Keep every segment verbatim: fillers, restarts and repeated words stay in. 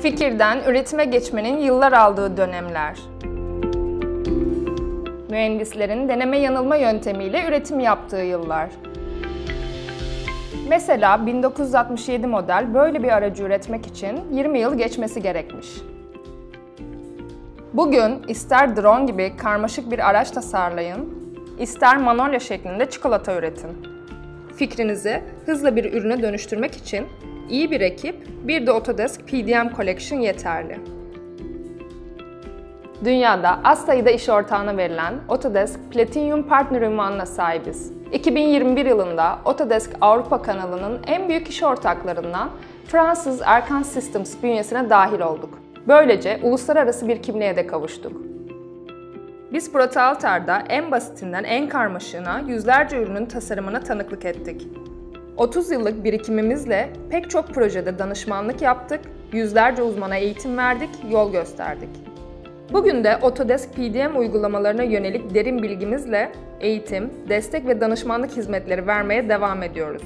Fikirden üretime geçmenin yıllar aldığı dönemler. Mühendislerin deneme yanılma yöntemiyle üretim yaptığı yıllar. Mesela bin dokuz yüz altmış yedi model böyle bir aracı üretmek için yirmi yıl geçmesi gerekmiş. Bugün ister drone gibi karmaşık bir araç tasarlayın, ister Manolya şeklinde çikolata üretin. Fikrinizi hızla bir ürüne dönüştürmek için iyi bir ekip, bir de Autodesk P D M Collection yeterli. Dünyada az sayıda iş ortağına verilen Autodesk Platinum Partner unvanına sahibiz. iki bin yirmi bir yılında Autodesk Avrupa kanalının en büyük iş ortaklarından Fransız Erkan Systems bünyesine dahil olduk. Böylece uluslararası bir kimliğe de kavuştuk. Biz ProTalter'da en basitinden en karmaşığına yüzlerce ürünün tasarımına tanıklık ettik. otuz yıllık birikimimizle pek çok projede danışmanlık yaptık, yüzlerce uzmana eğitim verdik, yol gösterdik. Bugün de Autodesk P D M uygulamalarına yönelik derin bilgimizle eğitim, destek ve danışmanlık hizmetleri vermeye devam ediyoruz.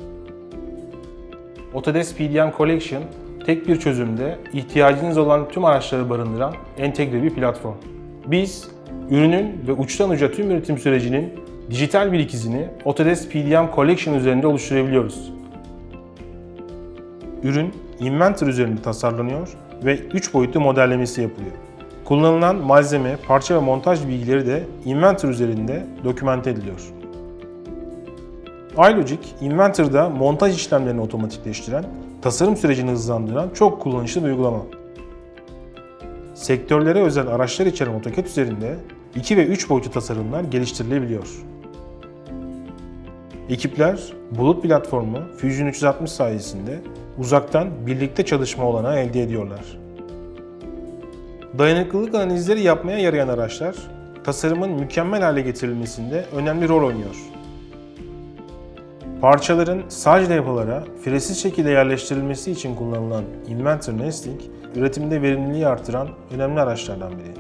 Autodesk P D M Collection, tek bir çözümde ihtiyacınız olan tüm araçları barındıran entegre bir platform. Biz, ürünün ve uçtan uca tüm üretim sürecinin dijital bir ikizini Autodesk P D M Collection üzerinde oluşturabiliyoruz. Ürün, Inventor üzerinde tasarlanıyor ve üç boyutlu modellemesi yapılıyor. Kullanılan malzeme, parça ve montaj bilgileri de Inventor üzerinde dokümante ediliyor. iLogic, Inventor'da montaj işlemlerini otomatikleştiren, tasarım sürecini hızlandıran çok kullanışlı bir uygulama. Sektörlere özel araçlar içeren AutoCAD üzerinde iki ve üç boyutlu tasarımlar geliştirilebiliyor. Ekipler, bulut platformu Fusion üç yüz altmış sayesinde uzaktan birlikte çalışma olanağı elde ediyorlar. Dayanıklılık analizleri yapmaya yarayan araçlar, tasarımın mükemmel hale getirilmesinde önemli rol oynuyor. Parçaların sadece yapılara firesiz şekilde yerleştirilmesi için kullanılan Inventor Nesting, üretimde verimliliği artıran önemli araçlardan biri.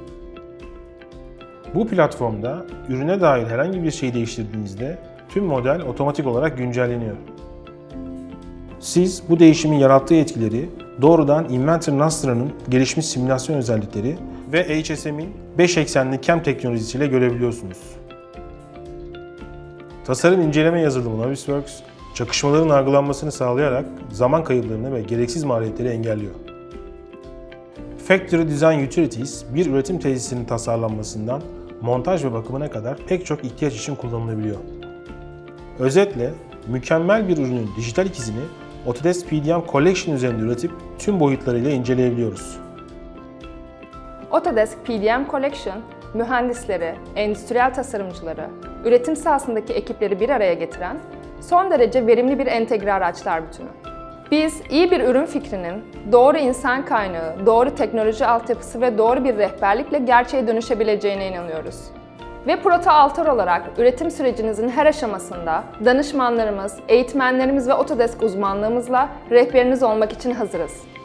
Bu platformda ürüne dair herhangi bir şeyi değiştirdiğinizde tüm model otomatik olarak güncelleniyor. Siz bu değişimin yarattığı etkileri doğrudan Inventor Nastra'nın gelişmiş simülasyon özellikleri ve H S M'in beş eksenli C A M teknolojisiyle görebiliyorsunuz. Tasarım inceleme yazılımı Navisworks, çakışmaların algılanmasını sağlayarak zaman kayıplarını ve gereksiz maliyetleri engelliyor. Factory Design Utilities, bir üretim tesisinin tasarlanmasından montaj ve bakımına kadar pek çok ihtiyaç için kullanılabiliyor. Özetle, mükemmel bir ürünün dijital ikizini Autodesk P D M Collection üzerinde üretip tüm boyutlarıyla inceleyebiliyoruz. Autodesk P D M Collection, mühendisleri, endüstriyel tasarımcıları, üretim sahasındaki ekipleri bir araya getiren son derece verimli bir entegre araçlar bütünü. Biz iyi bir ürün fikrinin doğru insan kaynağı, doğru teknoloji altyapısı ve doğru bir rehberlikle gerçeğe dönüşebileceğine inanıyoruz. Ve ProTalter olarak üretim sürecinizin her aşamasında danışmanlarımız, eğitmenlerimiz ve Autodesk uzmanlığımızla rehberiniz olmak için hazırız.